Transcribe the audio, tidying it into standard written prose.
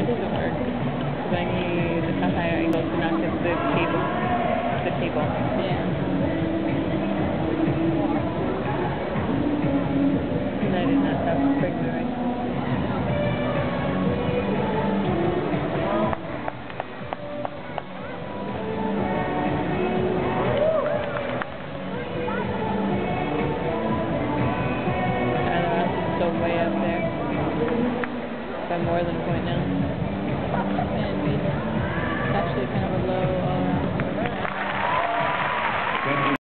that doesn't work. Because I need a higher angle to not hit the cable. Yeah. And I did not stop bring my right. So way up there. By more than a point now. And it's actually kind of a low all around.